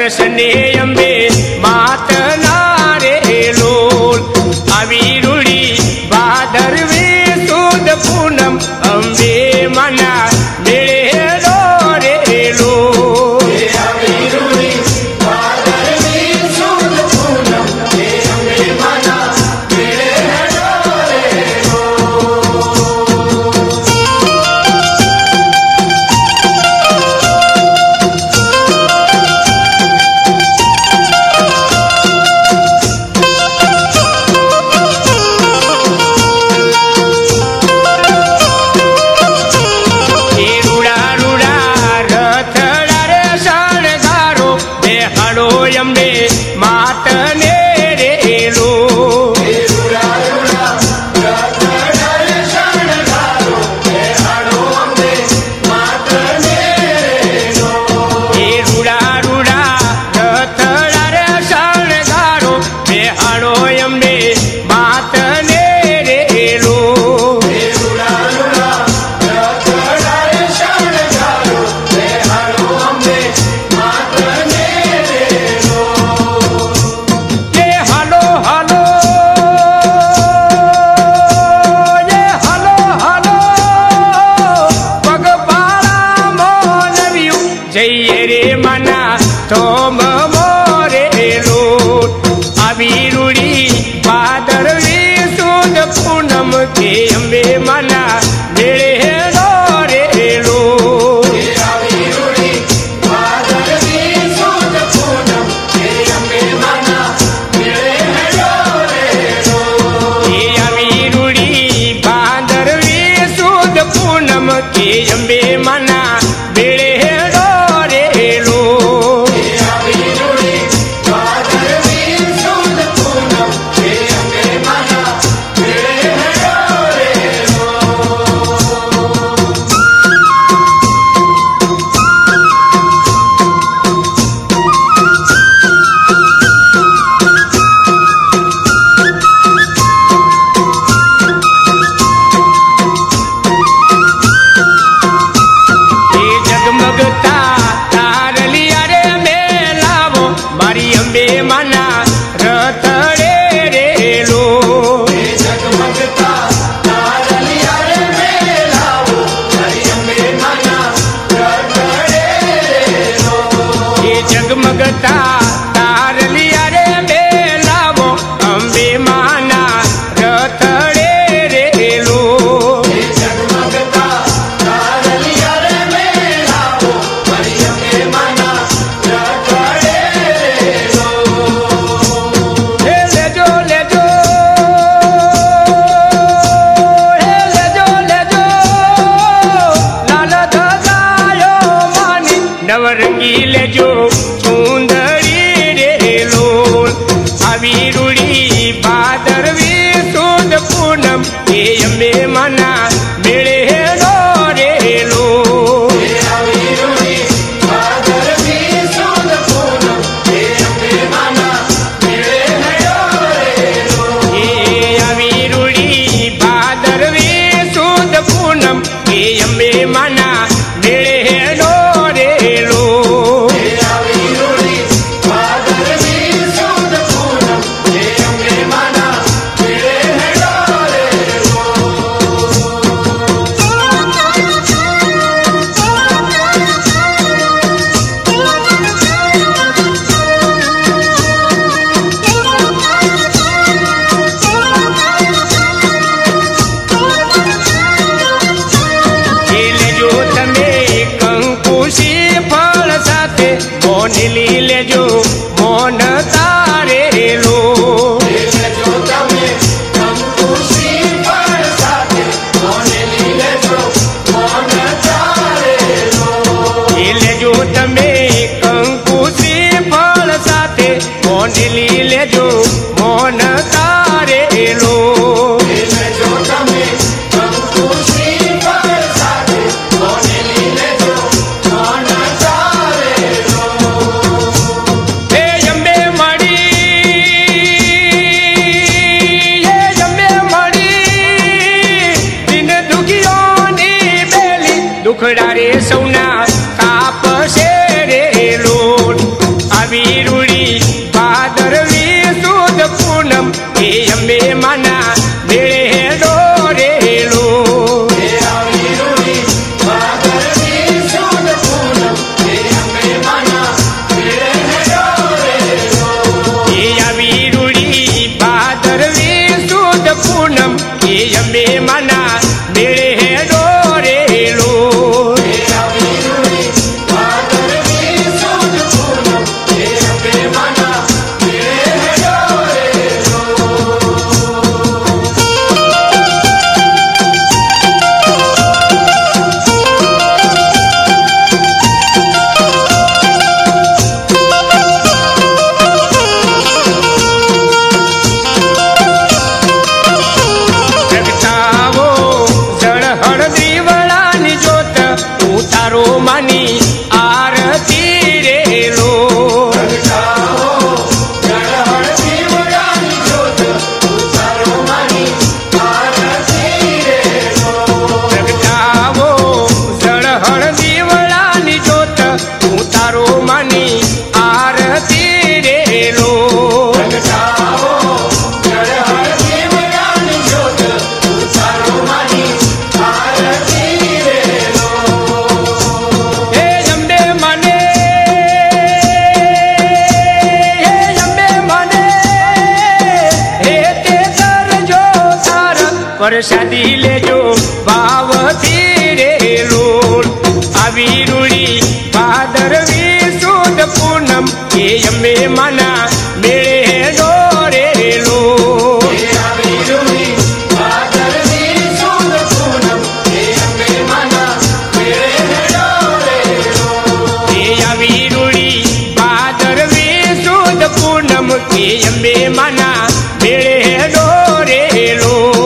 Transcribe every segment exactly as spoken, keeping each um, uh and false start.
दर्शने अंबे मात नारे लोल આવી રૂડી ભાદરવી સુદ પૂનમ અંબે મના મેળે લો રે લો આવી રૂડી ભાદરવી સુદ પૂનમ અંબે મના મેળે લો રે લો અંબે માતને રે લો રૂડા રૂડા રથડારે શણગારો બેહાડો અંબે માતને રે લો એ રૂડા રૂડા રથડારે શણગારો બેહાડો અંબે માતને રે લો એ રૂડા રૂડા રથડારે શણગારો બેહાડો અંબે માતને જઈએ રે મના થોમ મોરે લો આવી રૂડી ભાદરવી સુદ પૂનમ કે અંબે મના મેળે લો રે લો આવી રૂડી ભાદરવી સુદ પૂનમ કે અંબે મના મેળે લો રે લો એ આવી રૂડી ભાદરવી સુદ પૂનમ કે અંબે મના મેળે જગમગતા તારલિયા રે બેલાવો અંબે માના રથડે રે લો જગમગતા તારલિયા રે બેલાવો અંબે માના રથડે રે લો હે લેજો લેજો હે લેજો લેજો લાલ ધજાયો માની નવરંગી લેજો આવી રૂડી ભાદરવી સુદ પૂનમ કે અંબે મના મેળે લો રે લો આવી રૂડી ભાદરવી સુદ પૂનમ કે અંબે મના મેળે લો રે લો એ આવી રૂડી ભાદરવી સુદ પૂનમ કે અંબે મના મેળે લો રે લો આવી રૂડી ભાદરવી સુદ પૂનમ કે અંબે મના મેળે લો રે લો મોનલી લેજો મોન તારે લો લેજો તમે કંકુશી ફળ સાથે મોનલી લેજો મોન તારે લો એ લેજો તમે કંકુશી ફળ સાથે મોનલી લેજો મોન તારે લો લેજો તમે કંકુશી ફળ સાથે મોનલી લેજો મોન તારે લો હે અંબે મળી હે અંબે મળી દિન દુખિયોની બેલી દુખડા રે સૌના કાપ છે રે લોટ આવી ये अम्बे मना मेरे है डोरेलो प्रसादी ले जो भाव तेरे लोल अविरुड़ी भादरवी सुद पूनम ये अम्बे मना मेरे है डोरे लो अविरुड़ी भादरवी सुद पूनम ये अम्बे मना मेरे है डोरे लो ये अविरुड़ी भादरवी सुद पूनम ये अम्बे मना मेरे है डोरे लो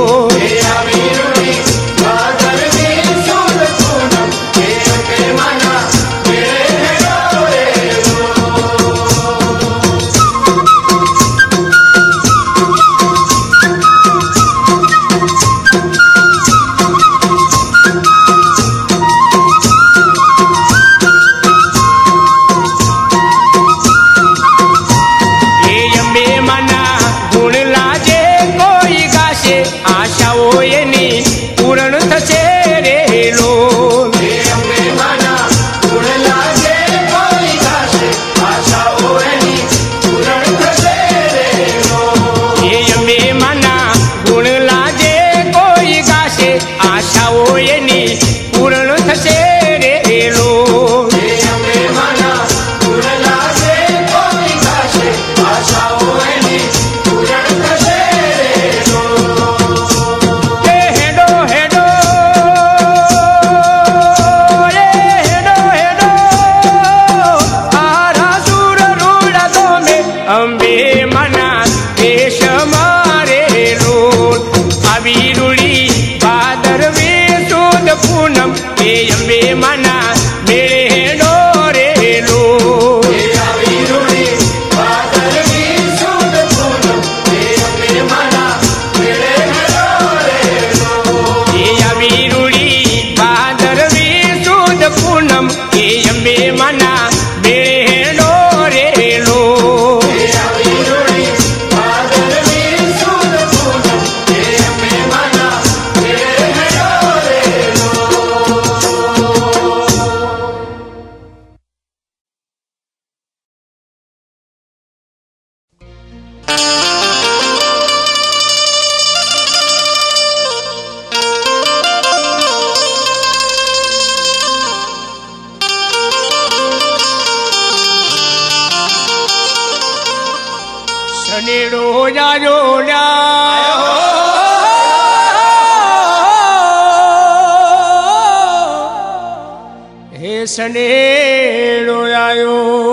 सनेड़ो आयो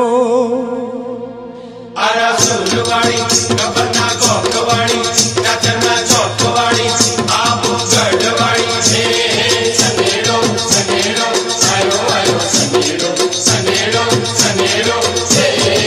अरा सुलवाड़ी कबना कोकवाड़ी चचना चौकवाड़ी आबू गढ़वाड़ी छे सनेड़ो सनेड़ो आयो आयो सनेड़ो सनेड़ो सनेड़ो छे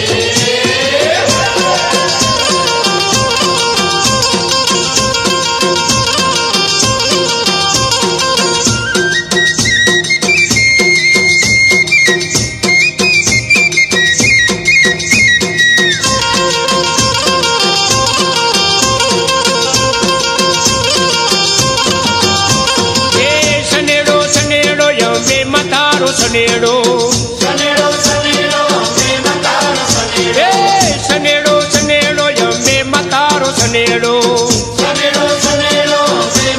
सनेड़ो सनेड़ो सनेड़ो यम्बे मतारो सनेड़ो सनेड़ो सनेड़ो यम्बे मतारो सनेड़ो सनेड़ो सनेड़ो यम्बे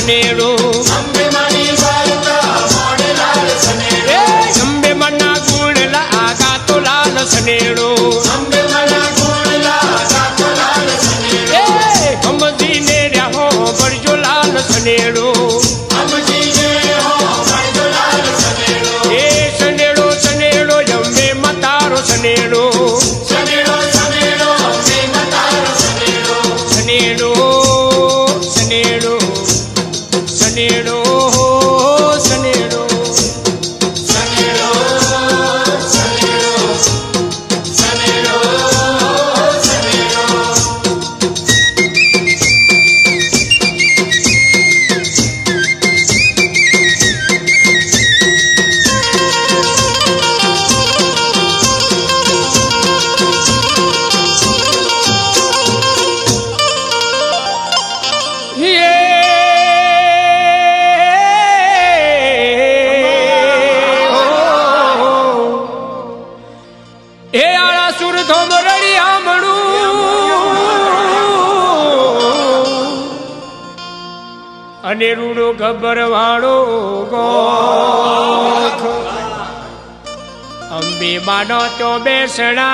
सनेड़ो अंबे मनी वारता मोड़े लाल सनेड़ो अंबे मना गुण लागा तो लाल सनेड़ो अंबे मना गुण लागा तो लाल सनेड़ो हम जी ने रहो बड़जो लाल सनेड़ो हम जी ने हो बड़जो लाल सनेड़ो ए सनेड़ो सनेड़ो अंबे मतारो सनेड़ो सनेड़ो सनेड़ो अंबे मतारो सनेड़ो सनेड़ो सनेड़ो सनेड़ो सनेड़ो सनेड़ो सनेड़ो सनेड़ो सनेड़ो अने रूड़ो गब्बर वाड़ो गोख अंबे मानो तो बेसना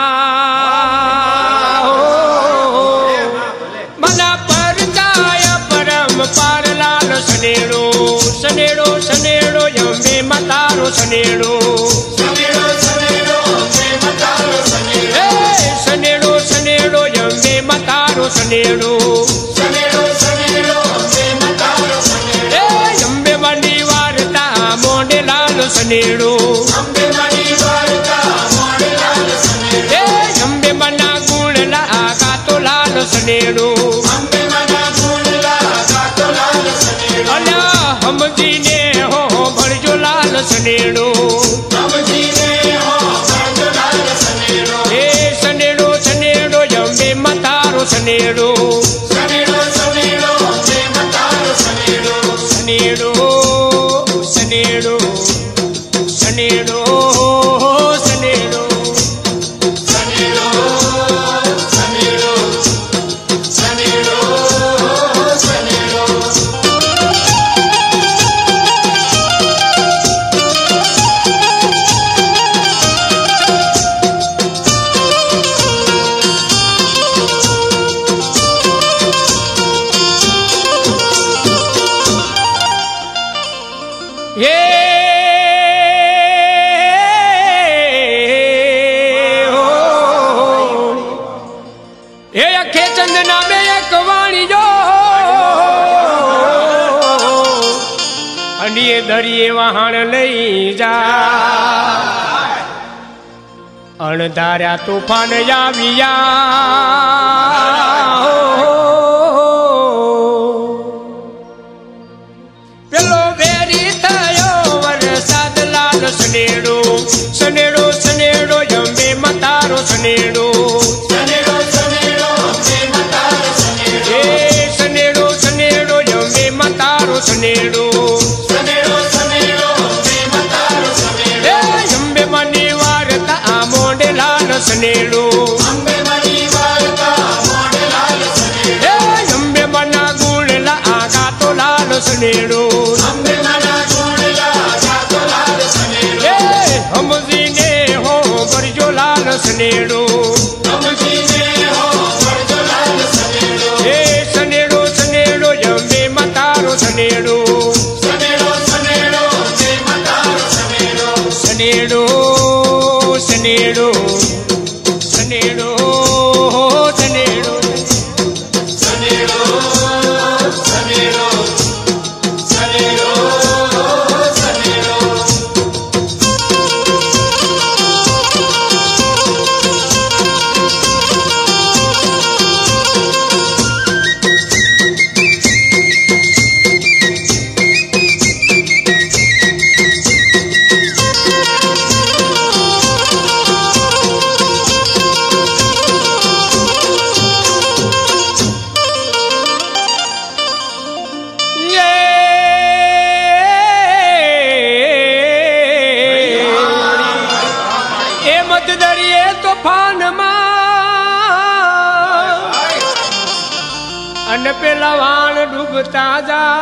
मना पर जाय परम पार लाल सनेड़ो सनेड़ो सनेड़ो अंबे मतारो सनेड़ो सनेड़ो सनेड़ो अंबे मतारो सनेड़ो सनेड़ो सनेड़ो अंबे मतारो सनेड़ो सनेड़ो सनेड़ो अंबे मतारो सनेड़ो अंबे मनी वारता मोड़े लाल सनेड़ो अंबे मनी वारता मोड़े लाल सनेड़ो अंबे मना गुण लागा तो लाल सनेड़ो अंबे मना गुण लागा तो लाल सनेड़ो अला हम जी ने हो बड़जो लाल सनेड़ो हम जी ने हो बड़जो लाल सनेड़ो ए सनेड़ो सनेड़ो अंबे मतारो सनेड़ो सनेड़ो सनेड़ो अंबे मतारो सनेड़ो सनेड़ो सनेड़ो सनेड़ो सनेड़ो सनेड़ो सनेड़ो सनेड़ो सनेड़ो ये हो ये अखे चंदना में एक वाणी जो अनिए दरिए वहाण लई जा अणधार्या तूफान आविया पेलो बेरी थयो वरसाद लाल सनेड़ो सनेड़ो सनेड़ो अंबे मतारो सनेड़ो सनेड़ो सनेड़ो अंबे मतारो सनेड़ो ए सनेड़ो सनेड़ो अंबे मतारो सनेड़ो सनेड़ो सनेड़ो अंबे मतारो सनेड़ो अंबे मनी वारता मोड़े लाल सनेड़ो अंबे मनी वारता मोड़े लाल सनेड़ो अंबे मना गुण लागा तो लाल सनेड़ो अंबे मना गुण लागा तो लाल सनेड़ो हम जी ने हो बड़जो लाल सनेड़ो हम जी ने हो बड़जो लाल सनेड़ो ए सनेड़ो सनेड़ो अंबे मतारो सनेड़ो सनेड़ो सनेड़ो अंबे मतारो सनेड़ो सनेड़ो सनेड़ो सनेड़ो सनेड़ो सनेड़ो सनेड़ो सनेड़ो सनेड़ो અન પેલા વાણ ડૂબતા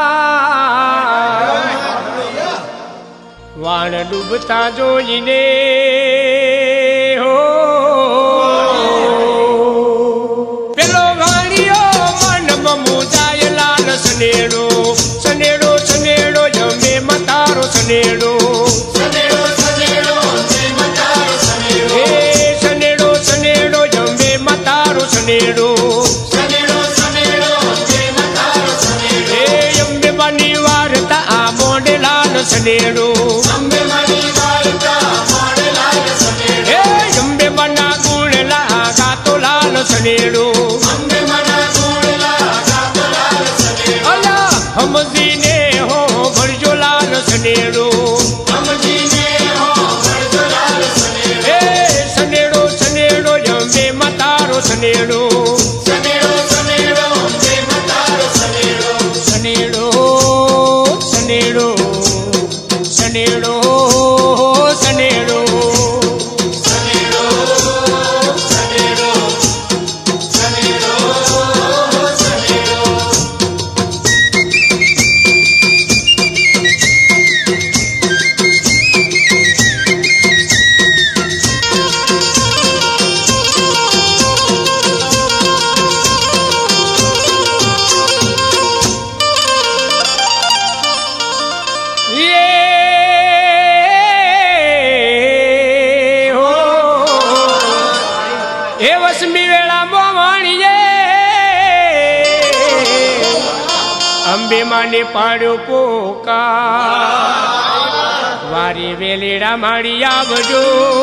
જા વાણ ડૂબતા જોઈને હો પેલો વાણિયો મનમાં મુજાય લાલ સનેડો સનેડો સનેડો જમે મતારો સનેડો સનેડો સનેડો જમે મતારો સનેડો હે સનેડો સનેડો જમે મતારો સનેડો સનેડો સનેડો જમે મતારો સનેડો હે અંબે બની વાર્તા આ મોડે લાલ સનેડો અંબે બની વાર્તા મોડે લાલ સનેડો હે અંબે બના ગુણલા ગાતો લાલ સનેડો અંબે બના ગુણલા ગાતો લાલ સનેડો અલા હમજીને હો ભરજો લાલ સનેડો હમજીને હો ભરજો લાલ સનેડો હે સનેડો સનેડો જમે મતારો સનેડો સનેડો સનેડો જમે મતારો સનેડો સનેડો સનેડો સનેડો સનેડો અંબે માને પાડ્યો પોકા વારી વેલીડા માડી આવજો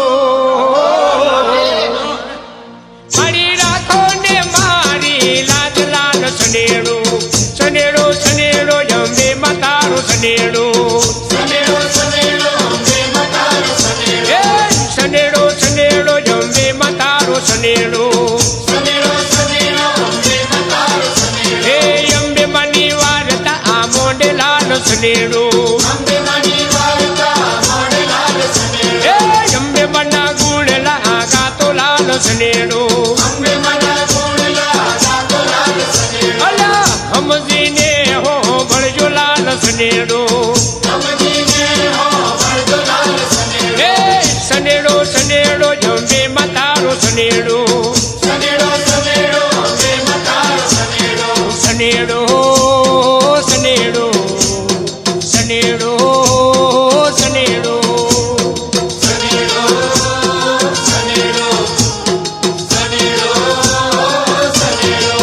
મારી રાખો ને મારી લાજ લાલ સનેડો સનેડો સનેડો અંબે મતારો સનેડો સનેડો સનેડો અંબે મતારો સનેડો સનેડો સનેડો અંબે મતારો સનેડો સનેડો સનેડો અંબે મતારો સનેડો હે અંબે બની મોડે લાલ સનેડો અંબે બની વાર્તા મોડે લાલ સનેડો હે અંબે બના ગુણલા ગાતો લાલ સનેડો અંબે બના ગુણલા ગાતો લાલ સનેડો અલા હમજીને હો ભરજો લાલ સનેડો હમજીને હો ભરજો લાલ સનેડો હે સનેડો સનેડો જમે મતારો સનેડો સનેડો સનેડો જમે મતારો સનેડો સનેડો સનેડો સનેડો સનેડો સનેડો સનેડો સનેડો સનેડો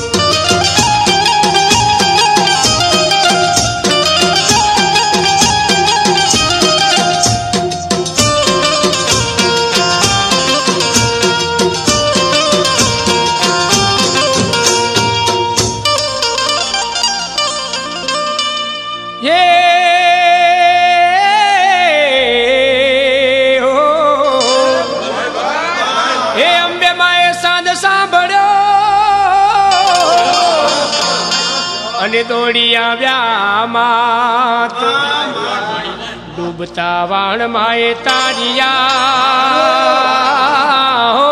અને દોડી આવ્યા માત ડૂબતા વાણ માએ તારિયા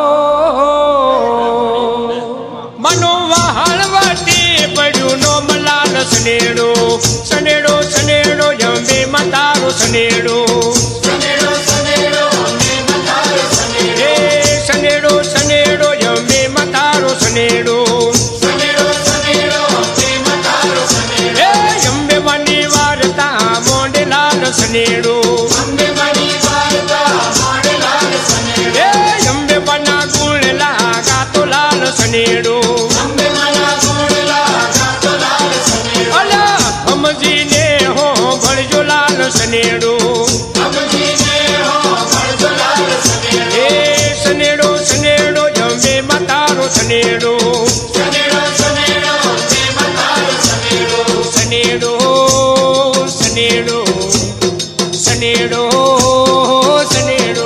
મનો વહાણ વટી પડ્યું નો મલાલ સનેડો સનેડો સનેડો જમે મતારો સનેડો સનેડો સનેડો જમે મતારો સનેડો હે સનેડો સનેડો જમે મતારો સનેડો સનેડો સનેડો જમે મતારો સનેડો હે અંબે બની વાર્તા મોડે લાલ સનેડો અંબે બની વાર્તા મોડે લાલ સનેડો હે અંબે બના ગુણલા ગાતો લાલ સનેડો અંબે બના ગુણલા ગાતો લાલ સનેડો અલા હમજીને હો ભરજો લાલ સનેડો હમજીને હો ભરજો લાલ સનેડો હે સનેડો સનેડો જમે મતારો સનેડો સનેડો સનેડો જમે મતારો સનેડો સનેડો સનેડો સનેડો સનેડો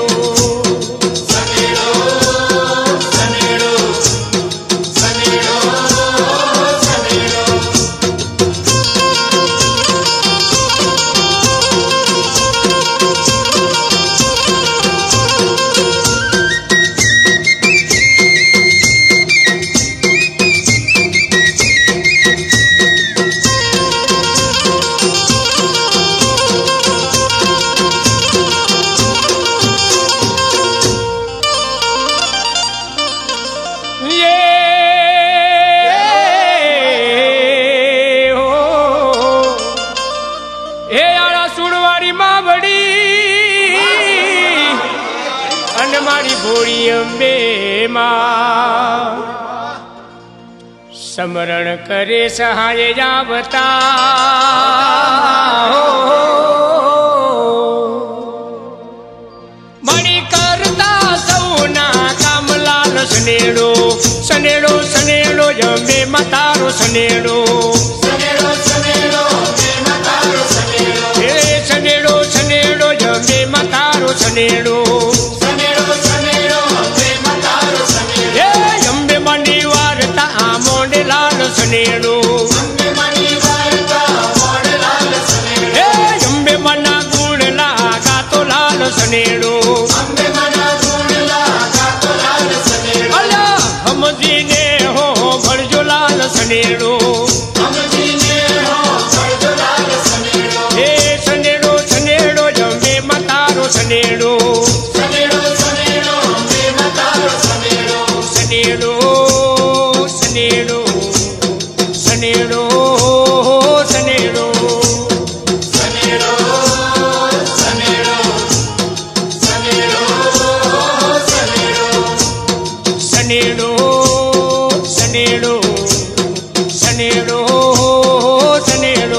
સનેડો સનેડો અંબે માં સમરણ કરે સહાય આવતા મણી કરતા સૌના કામલાલ સનેડો સનેડો સનેડો અંબે માં તારો સનેડો સનેડો સનેડો સનેડો સનેડો અંબે માં તારો સનેડો સનેડો સનેડો અંબે માં તારો સનેડો હે અંબે મની વાર્તા આ મોંડલાલ સનેડો અંબે મની વાર્તા મોંડલાલ સનેડો હે અંબે મના ગુણ લાગાતો લાલ સનેડો અંબે મના ગુણ લાગાતો લાલ સનેડો અલા હમજીને હો ભળજો લાલ સનેડો હમજીને હો ભળજો લાલ સનેડો હે સનેડો સનેડો અંબે માં તારો સનેડો સનેડો સનેડો અંબે માં તારો સનેડો સનેડો સનેડો સનેડો સનેડો સનેડો સનેડો સનેડો સનેડો સનેડો સનેડો સનેડો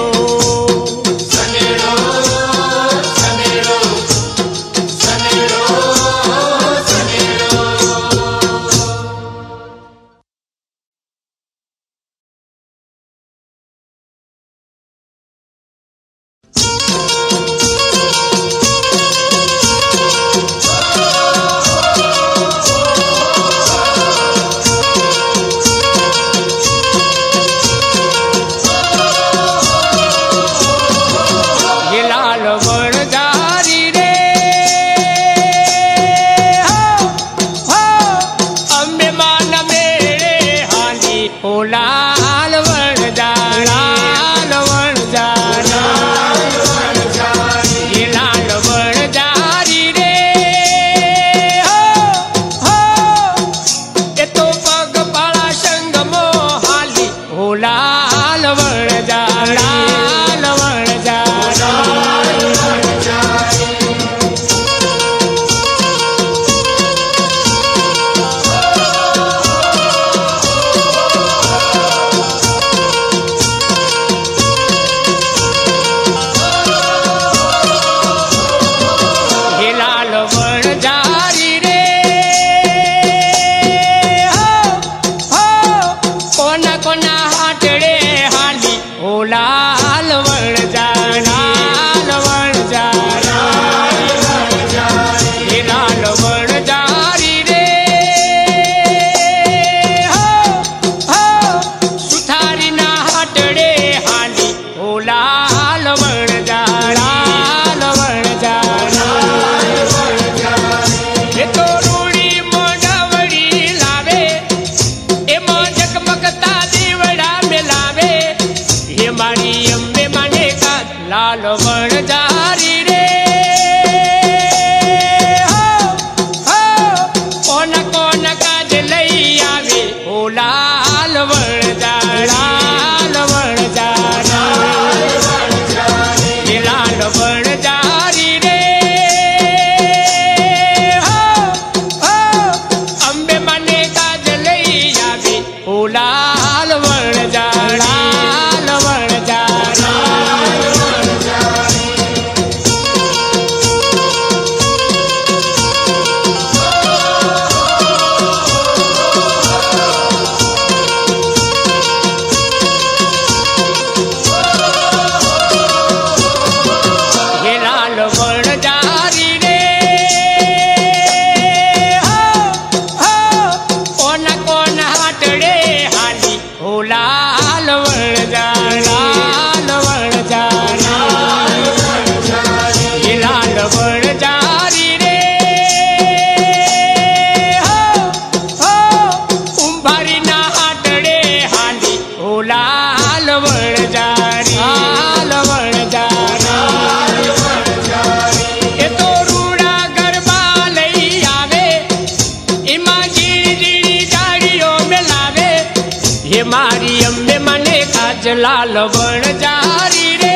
लाल वण जारी रे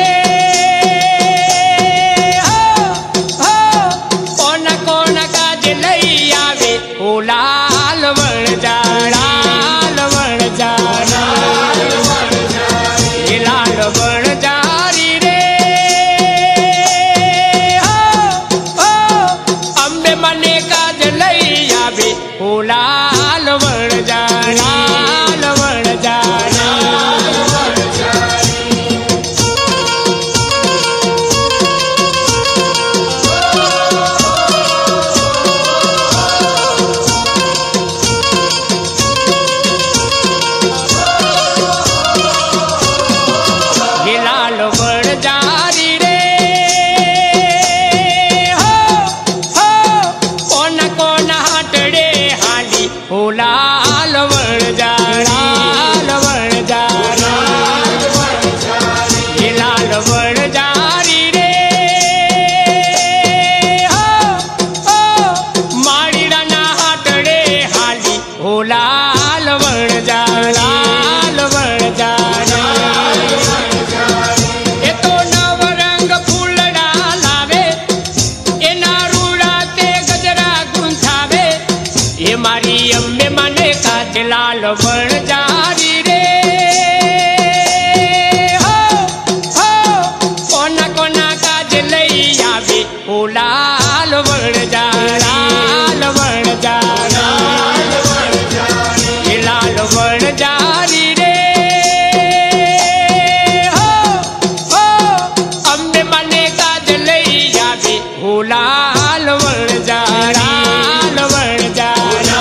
हो हो कोन कोन काज लई आवे ओ लाल वणजारी रे हो हो कोना कोना काज लई आवे ओ लाल वणजारी लाल वणजारी लाल वणजारी रे हो हो अम्बे माने काज लई आवे ओ लाल वणजारी लाल वणजारी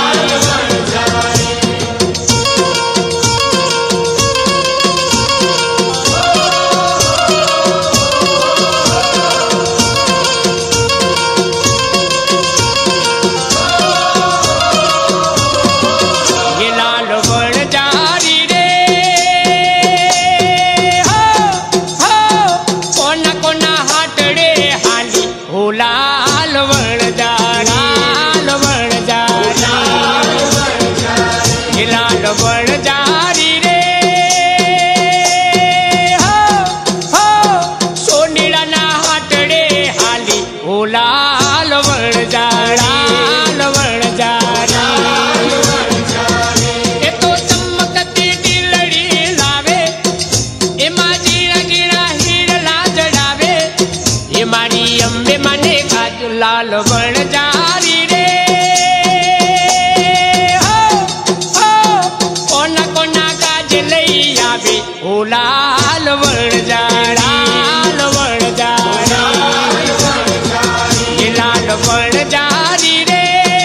लाल वणजारी लाल वणजारी लाल वणजारी रे हो हो सोनीळाना हाटडे हाली ओ लाल वणजारी लाल वणजारी ए तो चमकती ढीलड़ी लावे एमा जीणा जीणा हीरला जड़ावे ए मारी अंबे माने लाल वणजारी रे हो हो कोना कोना काज लई आवे ओ लाल वणजारी लाल वणजारी लाल वणजारी रे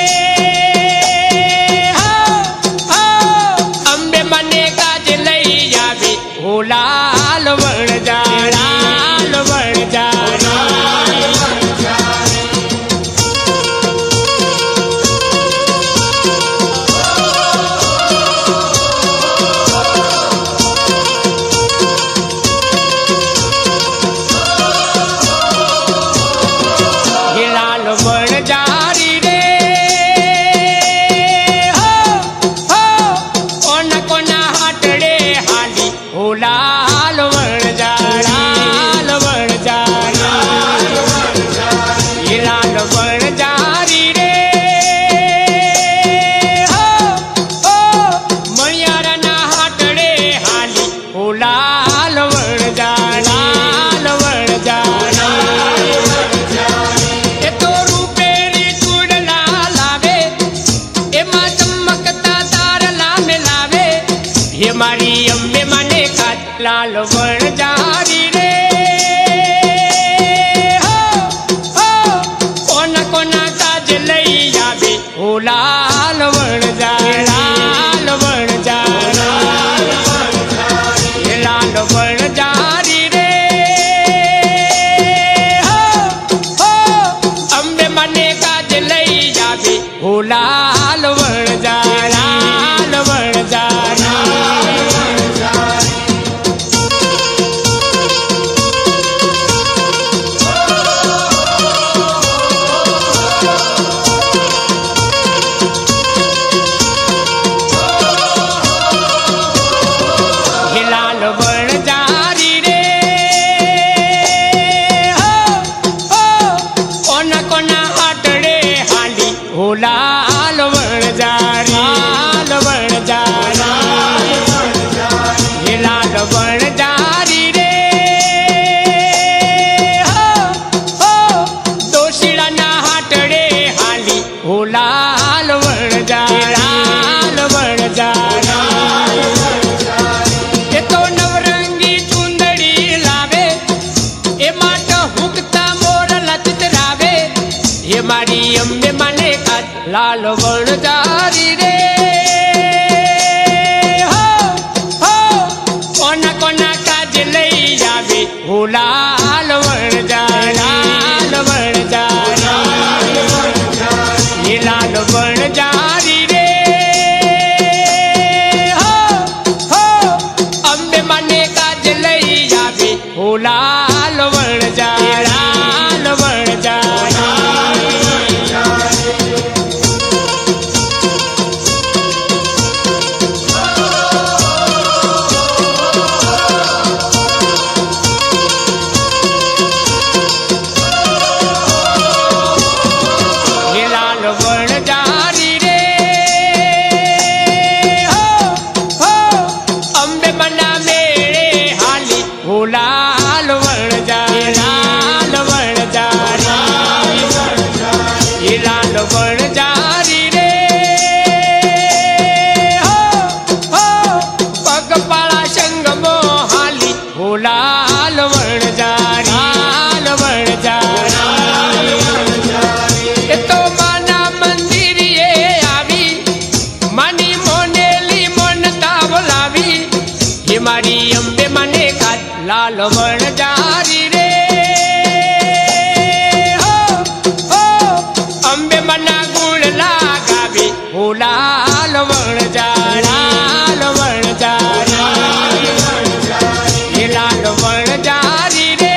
हो हो अंबे माने काज लई आवे ओ लाल वणजारी लाल वणजारी वणजारी रे हो हो कोना कोना हाटडे हाली ओ लाल वणजारी लाल वणजारी लाल वणजारी रे हो हो मणियाराना हाटडे हाली ओ लाल वणजारी लाल वणजारी ये मारी अम्बे माने का लाल वणजारी रे हो हो कोना कोना काज लई आवे ओ लाल वणजारी लाल वणजारी लाल वणजारी रे हो हो अम्बे माने काज लई आवे ओ लाल वणजारी लाल वणजारी वणजारी रे हो हो कोना कोना हाटडे हाली ओ लाल वणजारी लाल वणजारी लाल वणजारी रे हो हो दोशीळाना हाटडे हाली ओ लाल वणजारी लाल वणजारी ये मारी अम्बे माने का लाल वणजारी रे हो हो कोना कोना काज लई आवे ओ लाल वणजारी लाल वणजारी लाल वणजारी रे हो हो अम्बे माने काज लई आवे ओ लाल वणजारी लाल वणजारी लाल वणजारी रे हो हो अंबे मना गुण लगावी हो लाल वणजारी लाल वणजारी लाल वणजारी रे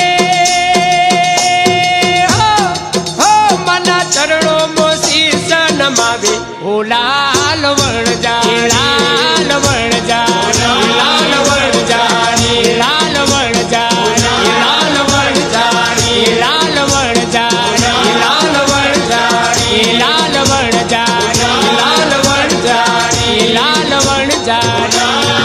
हो हो मना चरणों में शीश नमावे हो लाल वणजारी लाल वणजारी लाल वणजारी लाल वणजारी लाल वणजारी लाल वणजारी लाल वणजारी लाल वणजारी लाल वणजारी लाल वणजारी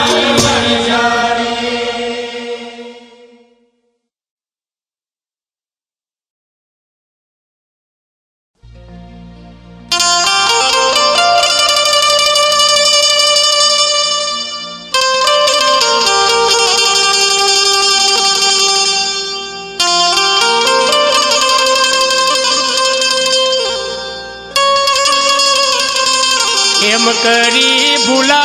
केम करी भूला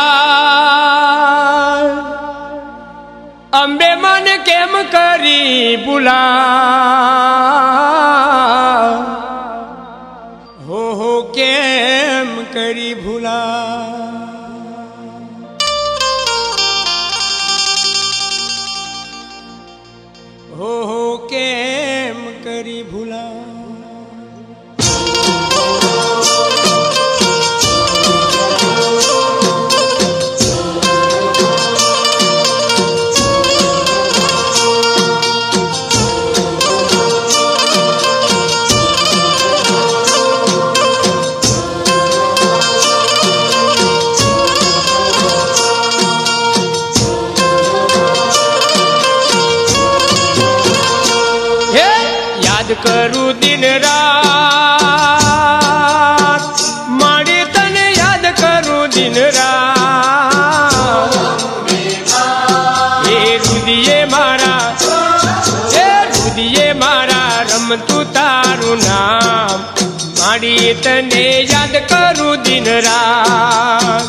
अंबे मन केम करी भूला हो हो केम करी भूला हो हो केम करी भूला करू दिन रात माड़ी तने याद करू दिन रात ये रुदिये मारा ये रुदिये मारा रम तू तारू नाम माड़ी तने याद करू दिन रात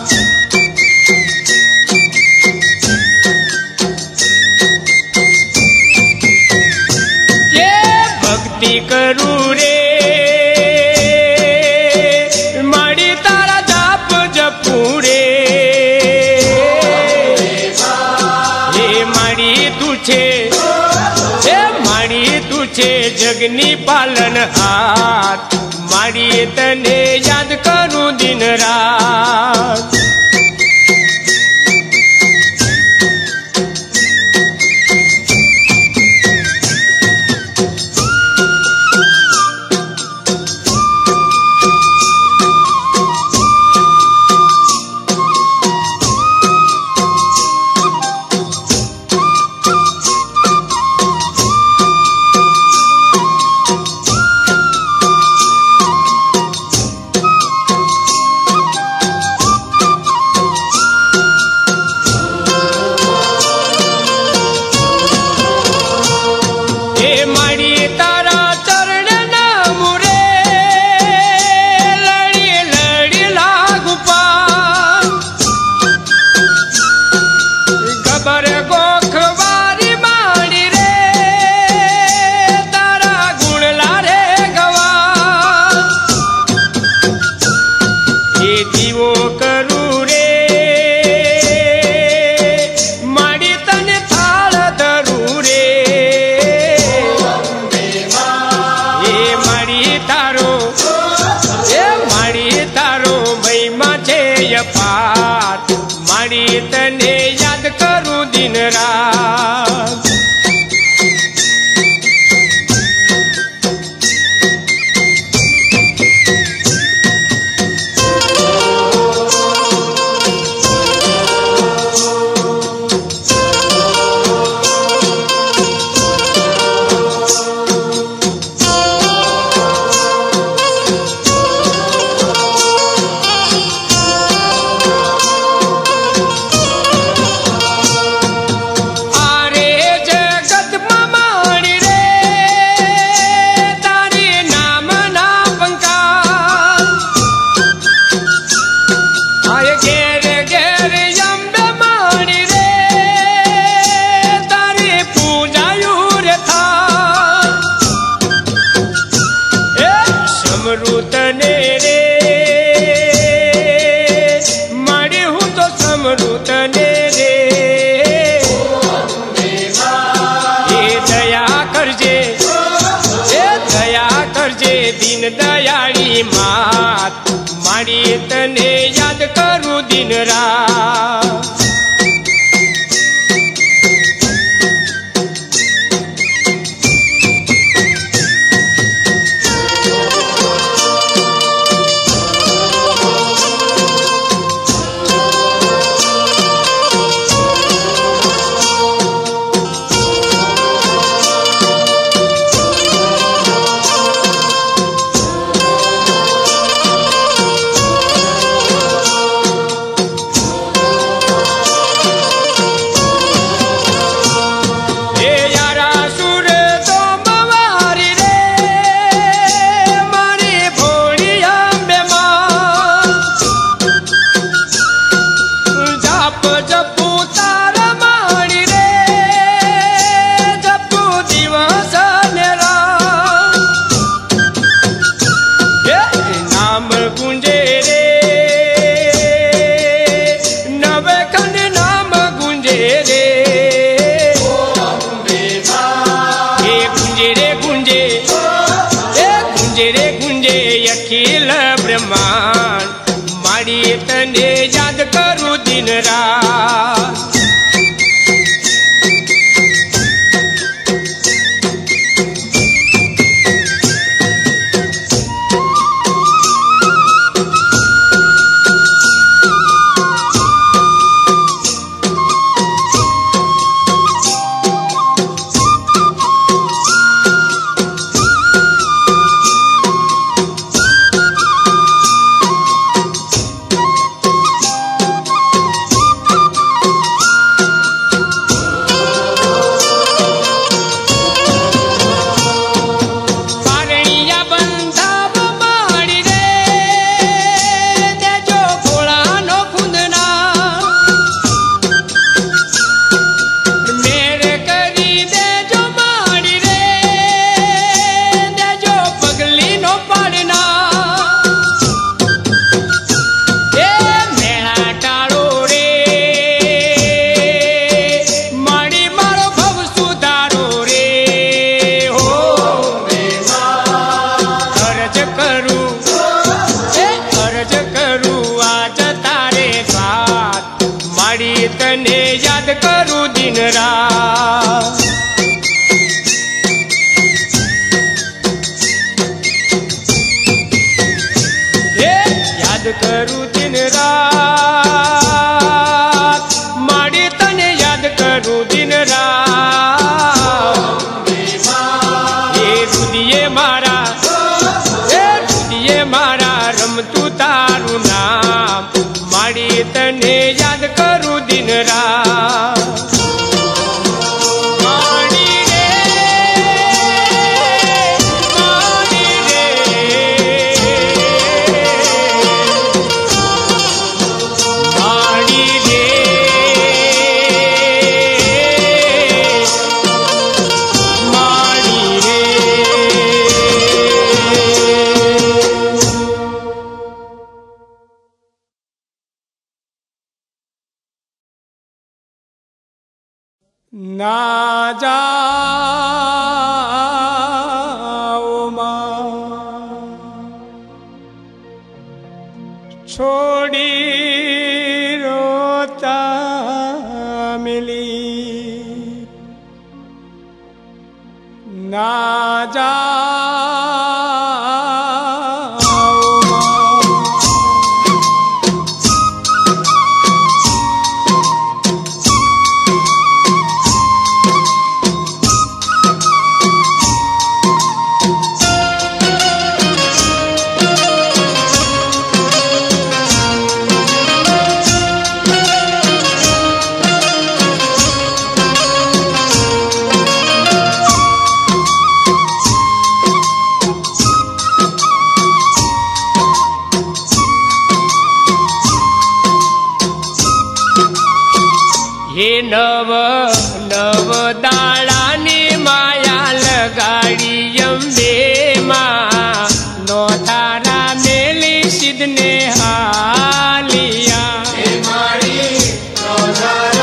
करू रे माड़ी तारा जाप जपू रे ये माड़ी तुझे ये माड़ी तुझे जगनी पालन हाथ माड़ी तने याद करू दिन रात माड़ी तने याद करू दिन रात आरे जग रे એ દયા કરજે એ દયા કરજે દીન દયાળી માત મારી તને યાદ કરું દિન રાત અખિલ બ્રહ્માંડ મારી તને યાદ કરું દિન રાત તને યાદ કરું દિન રાત યાદ કરું દિન રાત મારી તને યાદ કરું દિન રાત એ રુદિયે મારા એ રુદિયે મારા રમતું તારું નામ મારી તને યાદ કરું દિન રાત ના જાઓ માં છોડી રોતા મિલી ના જાઓ हे नव नव दाळानी माया लगाड़ी अंबे मां नो थारा मेली सिद्धने हालिया हे मारी नो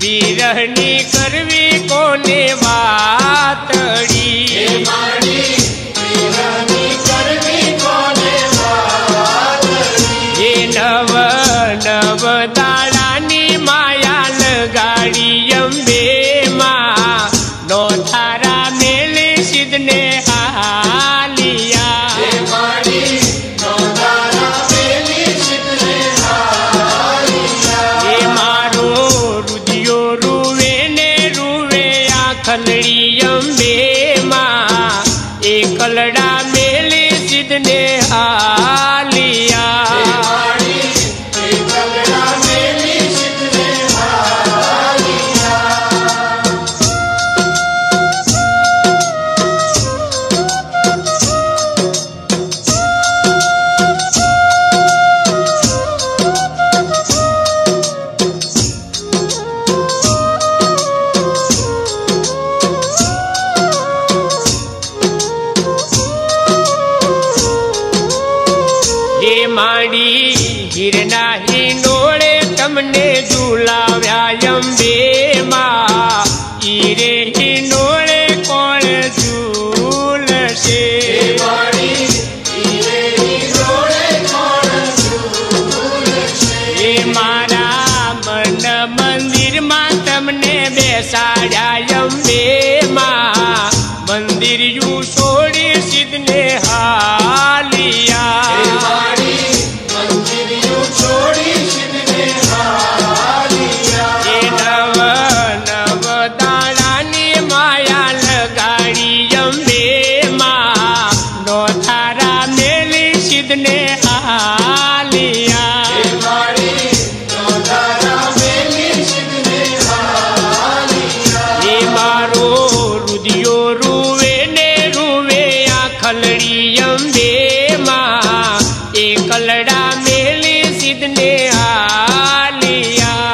વિરહની કરવી કોને વાતડી એ નવ નવ દાડાની માયા લગાડી અંબે માં નો તારા મેલે સિદ્ધને હાલિયા એ મારો રુદિયો રૂવે ને રૂવે આ ખલડી અંબે માં એ કલડા મેલે સિદ્ધને હાલિયા માડી હિરના હિંડોળે તમને ઝુલાવ્યા અંબે માં ઈરે હિંડોળે કોણ ઝૂલશે એ મારા મન મંદિરમાં તમને બેસાડ્યા અંબે માં મંદિર યુ છોડી સિદ્ધને હાલિયા ખલડી અંબે માં એ કલડા મેલી સિદ્ધને હાલિયા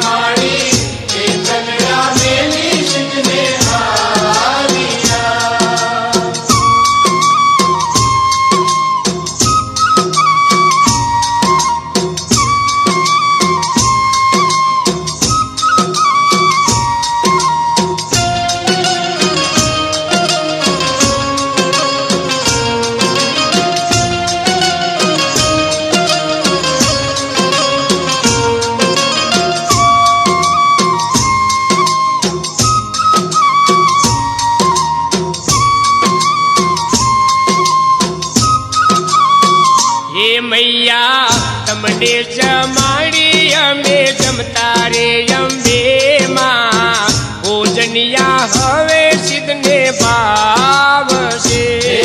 મૈયા તમને જમાડી અમે જમતા રે અંબે માં ભોજનિયા હવે સિદ્ધને ભાવશે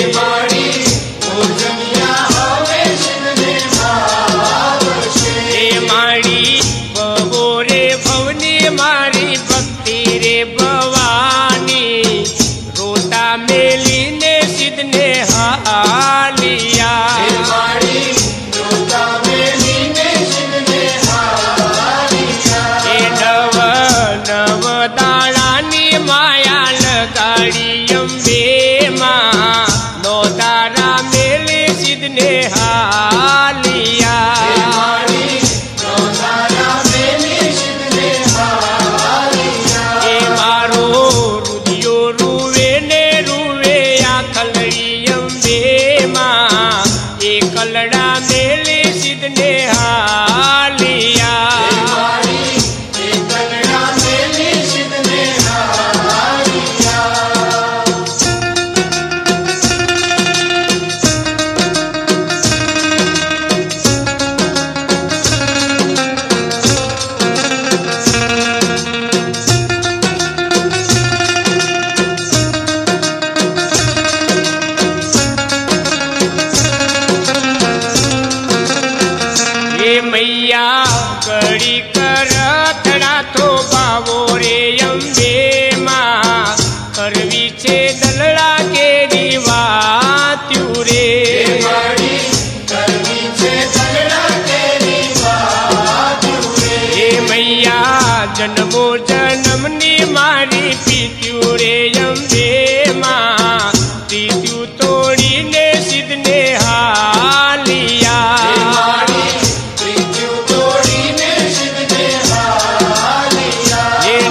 એ માડી ભવો રે ભવની મારી ભક્તિ રે ભવાની રોતા મેલીને સિદ્ધને હાલિયા દાડાની માયા લગાડી અંબે માં નો તારા મેલે સિદ્ધને હાલિયા એ મારો રુદિયો રૂવે ને રૂવે આ ખલડી અંબે માં એ કલડા મેલે સિદ્ધને હાલિયા મૈયા કડી કરથડા તો બાવો રે અંબે માં કરવી છે દલડા કેરી વાત્યું રે એ મૈયા જન્મો જન્મની મારી પીત્યું રે અંબે માં પીત્યું તોડીને સિદ્ધને હાલિયા એ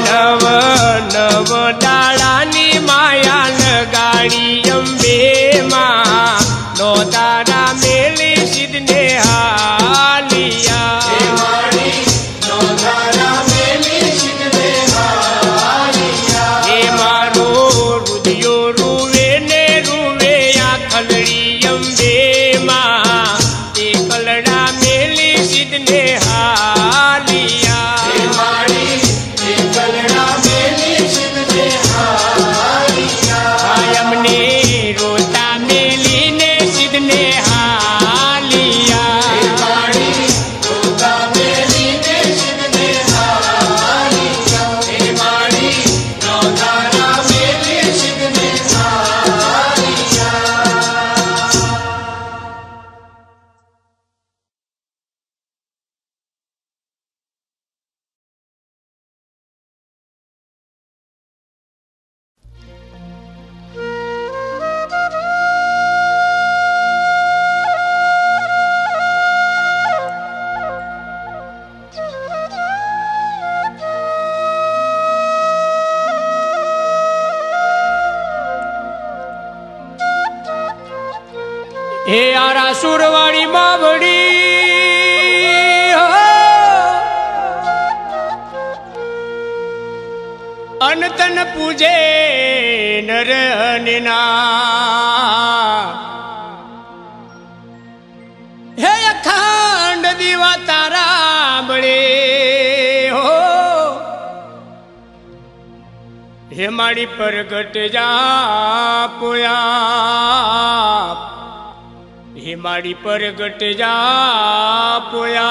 हे आरा सुरवाड़ी मावड़ी अनतन पूजे नर निना हे अखंड दीवा तारा बड़े हो हे माड़ी प्रगट जा पोया हे माड़ी प्रगट जा पोया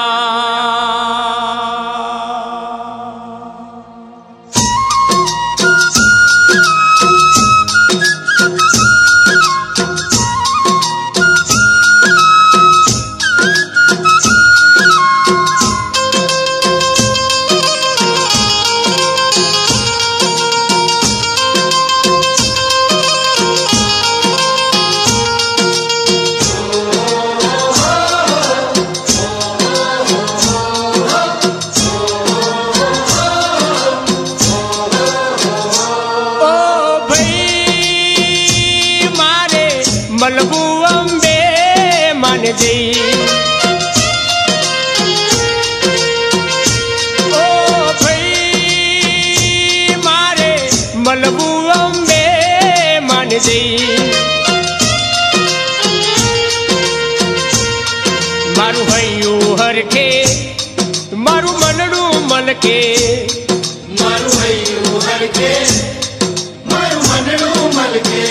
मलबू अम्बे मान जी ओ भाई मारे मलबू अम्बे मान जी मारू भैयू हर के मारू मनड़ू मल के मारू भैयू हर के मारू मनड़ू मल के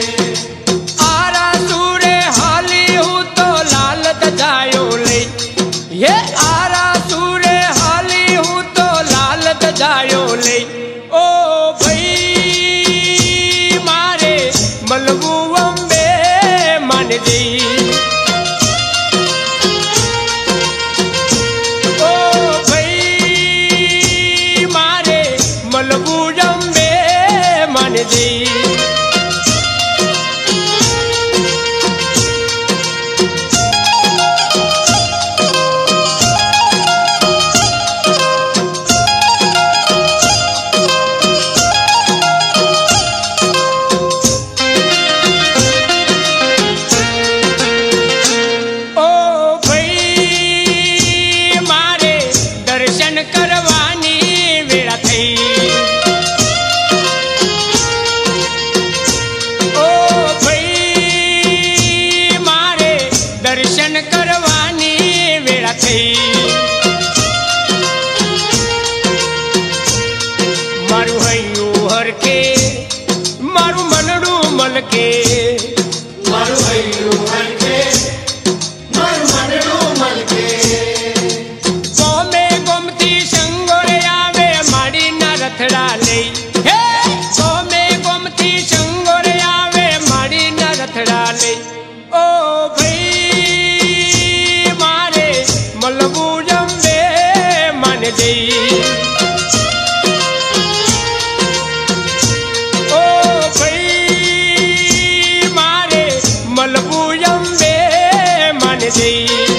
ये आरा सूरे हाली हूँ तो लालत जायो ले ओ भाई मारे मलबू अम्बे मान जी ओ भाई मारे मलबू अम्बे मान जी मारू हयू हर के मारू मनड़ू मल के मारू हयू हर के मारू मनड़ू मल के गोमे गोमती संगोर आवे माड़ी न रथड़ा ले हे गोमे गोमती संगोर आवे माड़ी न रथड़ा ले ओ भाई मारे मलबू अम्बे मान जी मलबू अम्बे मान जी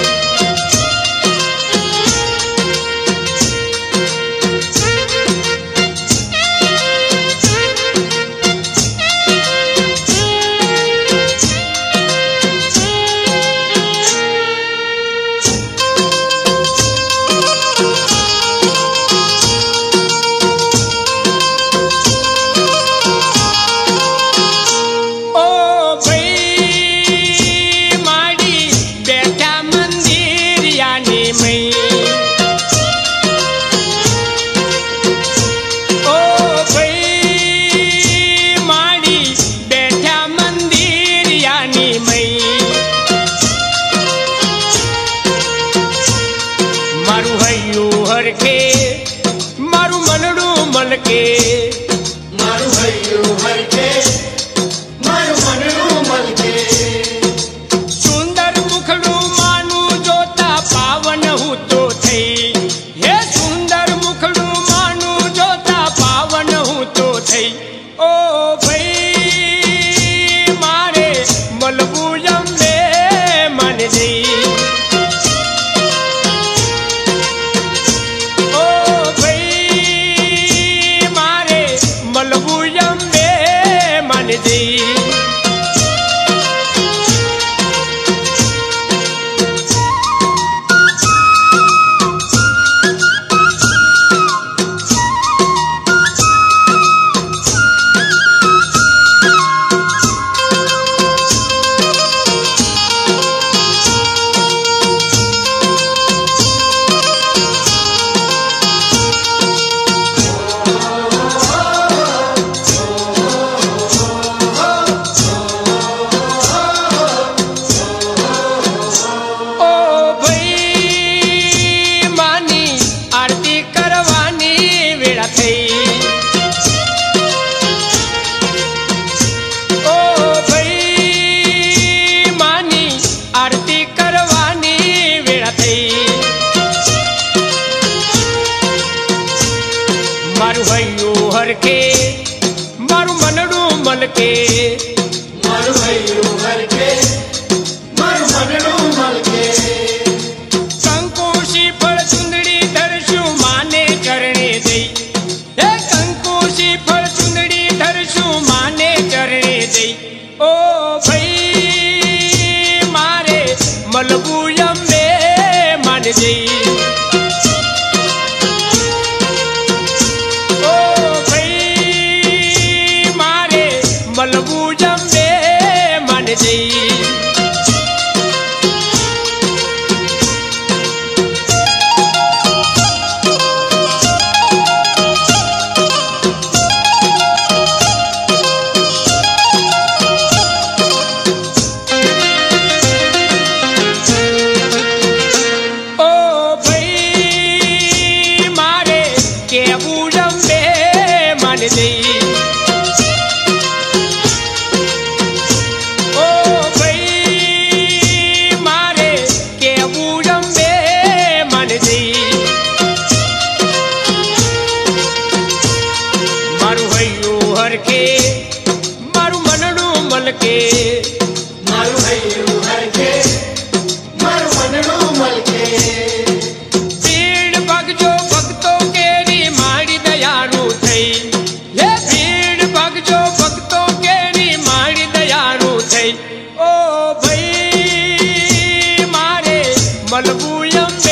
मारू हयू हर के मारू मनड़ू मल के मारू हयू हर के मारू मनड़ू मल के सुंदर मुखड़ू मानू जोता पावन हूँ तो थई हे सुंदर मुखड़ू मानू जोता पावन हूँ तो थई ओ भाई मारे मलबू अम्बे मान जी ओ भाई હરખે મારું મનડું મલકે મારું હૈયું હરખે મારું મનડું મલકે કંકુશી ફળ ચુંદડી ધરશું માને ચરણે દઈ હે કંકુશી ફળ ચુંદડી ધરશું માને ચરણે દઈ ઓ ભાઈ મારે મલવું અંબે માનજે ઓ ભાઈ મારે મલવું અંબે માનજે ઓ ભાઈ મારે કેવું અંબે માનજે મારું હૈયું હરખે મારું મનડું મલકે મારું હૈયું હરખે મારું મનડું મલકે ભીડ ભગજો ભક્તો કેરી મારી દયાળુ થઈ હે ભીડ ભગજો ભક્તો કેરી મારી દયાળુ થઈ ઓ ભાઈ મારે મલવું અંબે